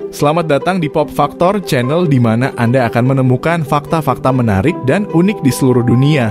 Selamat datang di Pop Factor, channel di mana Anda akan menemukan fakta-fakta menarik dan unik di seluruh dunia.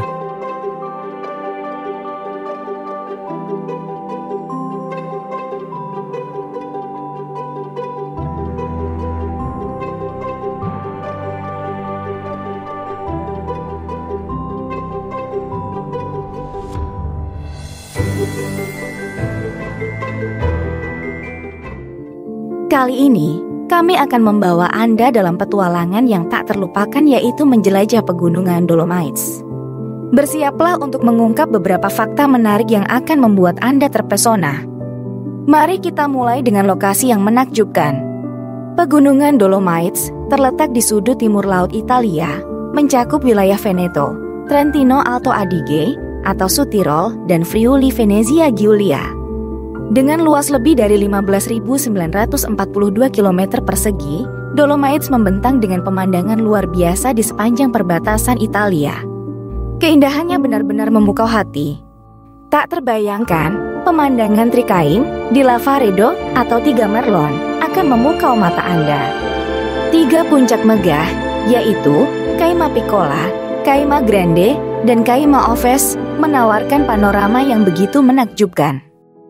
Kali ini, kami akan membawa Anda dalam petualangan yang tak terlupakan, yaitu menjelajah pegunungan Dolomites. Bersiaplah untuk mengungkap beberapa fakta menarik yang akan membuat Anda terpesona. Mari kita mulai dengan lokasi yang menakjubkan. Pegunungan Dolomites terletak di sudut timur laut Italia, mencakup wilayah Veneto, Trentino Alto Adige atau Sudtirol, dan Friuli Venezia Giulia. Dengan luas lebih dari 15.942 km persegi, Dolomites membentang dengan pemandangan luar biasa di sepanjang perbatasan Italia. Keindahannya benar-benar memukau hati. Tak terbayangkan, pemandangan Trikaim di Lavaredo atau Tiga Merlon akan memukau mata Anda. Tiga puncak megah, yaitu Caima Piccola, Caima Grande, dan Caima Oves, menawarkan panorama yang begitu menakjubkan.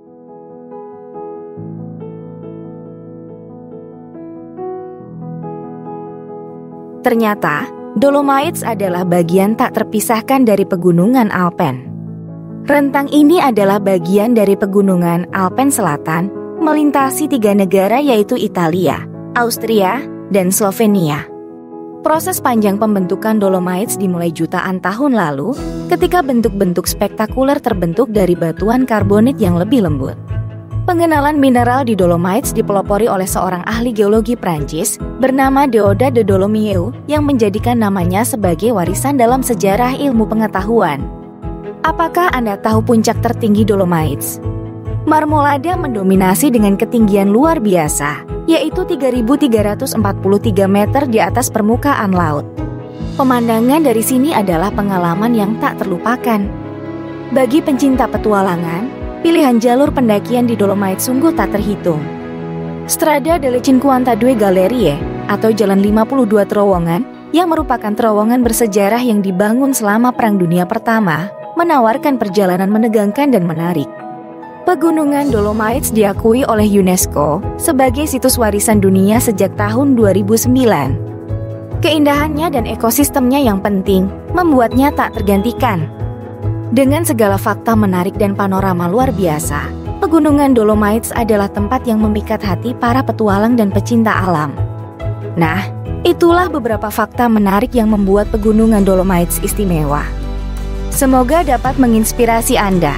Ternyata, Dolomites adalah bagian tak terpisahkan dari pegunungan Alpen. Rentang ini adalah bagian dari pegunungan Alpen Selatan, melintasi tiga negara yaitu Italia, Austria, dan Slovenia. Proses panjang pembentukan Dolomites dimulai jutaan tahun lalu, ketika bentuk-bentuk spektakuler terbentuk dari batuan karbonit yang lebih lembut. Pengenalan mineral di Dolomites dipelopori oleh seorang ahli geologi Prancis bernama Deodat de Dolomieu yang menjadikan namanya sebagai warisan dalam sejarah ilmu pengetahuan. Apakah Anda tahu puncak tertinggi Dolomites? Marmolada mendominasi dengan ketinggian luar biasa, yaitu 3.343 meter di atas permukaan laut. Pemandangan dari sini adalah pengalaman yang tak terlupakan. Bagi pencinta petualangan, pilihan jalur pendakian di Dolomites sungguh tak terhitung. Strada delle Cinquantadue Gallerie atau Jalan 52 Terowongan, yang merupakan terowongan bersejarah yang dibangun selama Perang Dunia Pertama, menawarkan perjalanan menegangkan dan menarik. Pegunungan Dolomites diakui oleh UNESCO sebagai situs warisan dunia sejak tahun 2009. Keindahannya dan ekosistemnya yang penting membuatnya tak tergantikan. Dengan segala fakta menarik dan panorama luar biasa, pegunungan Dolomites adalah tempat yang memikat hati para petualang dan pecinta alam. Nah, itulah beberapa fakta menarik yang membuat pegunungan Dolomites istimewa. Semoga dapat menginspirasi Anda.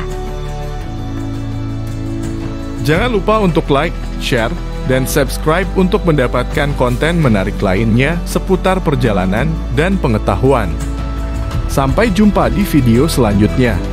Jangan lupa untuk like, share, dan subscribe untuk mendapatkan konten menarik lainnya seputar perjalanan dan pengetahuan. Sampai jumpa di video selanjutnya.